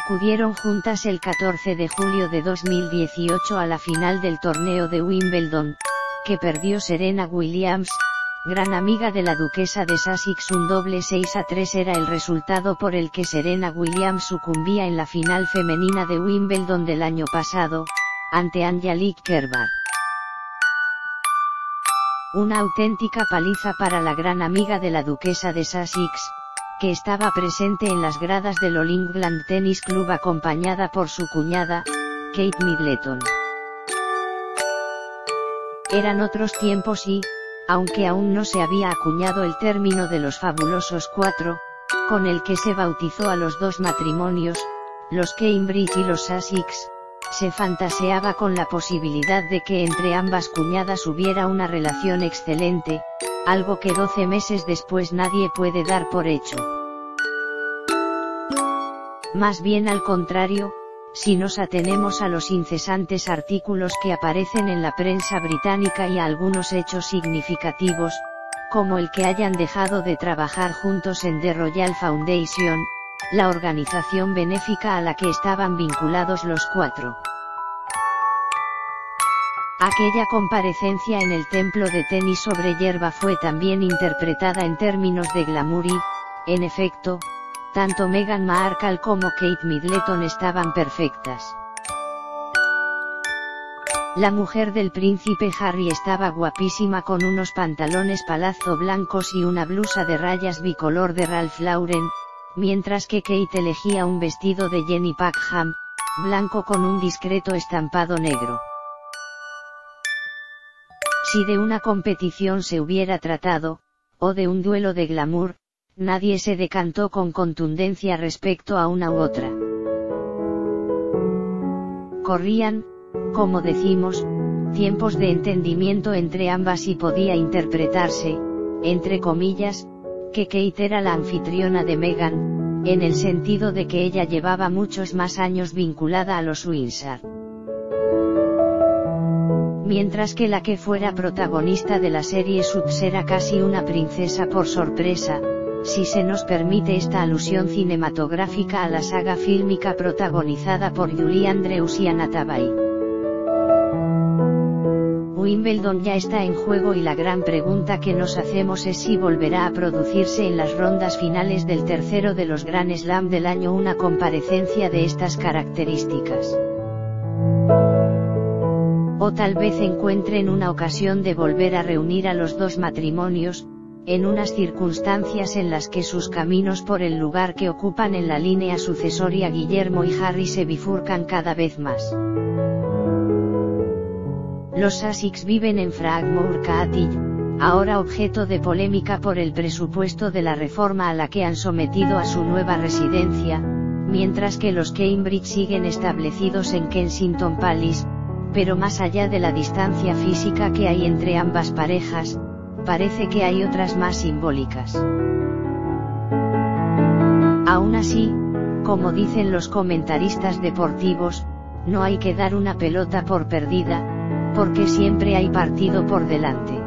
acudieron juntas el 14 de julio de 2018 a la final del torneo de Wimbledon, que perdió Serena Williams, gran amiga de la duquesa de Sussex. Un doble 6-3 era el resultado por el que Serena Williams sucumbía en la final femenina de Wimbledon del año pasado, ante Angelique Kerber. Una auténtica paliza para la gran amiga de la duquesa de Sussex, que estaba presente en las gradas del All England Tennis Club acompañada por su cuñada, Kate Middleton. Eran otros tiempos y, aunque aún no se había acuñado el término de los fabulosos cuatro, con el que se bautizó a los dos matrimonios, los Cambridge y los Sussex, se fantaseaba con la posibilidad de que entre ambas cuñadas hubiera una relación excelente, algo que 12 meses después nadie puede dar por hecho. Más bien al contrario, si nos atenemos a los incesantes artículos que aparecen en la prensa británica y a algunos hechos significativos, como el que hayan dejado de trabajar juntos en The Royal Foundation, la organización benéfica a la que estaban vinculados los cuatro. Aquella comparecencia en el templo de tenis sobre hierba fue también interpretada en términos de glamour y, en efecto, tanto Meghan Markle como Kate Middleton estaban perfectas. La mujer del príncipe Harry estaba guapísima con unos pantalones palazzo blancos y una blusa de rayas bicolor de Ralph Lauren, mientras que Kate elegía un vestido de Jenny Packham, blanco con un discreto estampado negro. Si de una competición se hubiera tratado, o de un duelo de glamour, nadie se decantó con contundencia respecto a una u otra. Corrían, como decimos, tiempos de entendimiento entre ambas y podía interpretarse, entre comillas, que Kate era la anfitriona de Meghan, en el sentido de que ella llevaba muchos más años vinculada a los Windsor. Mientras que la que fuera protagonista de la serie Suits era casi una princesa por sorpresa, si se nos permite esta alusión cinematográfica a la saga fílmica protagonizada por Julie Andrews y Anna Thabay. Wimbledon ya está en juego y la gran pregunta que nos hacemos es si volverá a producirse en las rondas finales del tercero de los Grand Slam del año una comparecencia de estas características. O tal vez encuentren una ocasión de volver a reunir a los dos matrimonios, en unas circunstancias en las que sus caminos por el lugar que ocupan en la línea sucesoria Guillermo y Harry se bifurcan cada vez más. Los Sussex viven en Frogmore Cottage, ahora objeto de polémica por el presupuesto de la reforma a la que han sometido a su nueva residencia, mientras que los Cambridge siguen establecidos en Kensington Palace, pero más allá de la distancia física que hay entre ambas parejas, parece que hay otras más simbólicas. Aún así, como dicen los comentaristas deportivos, no hay que dar una pelota por perdida, porque siempre hay partido por delante.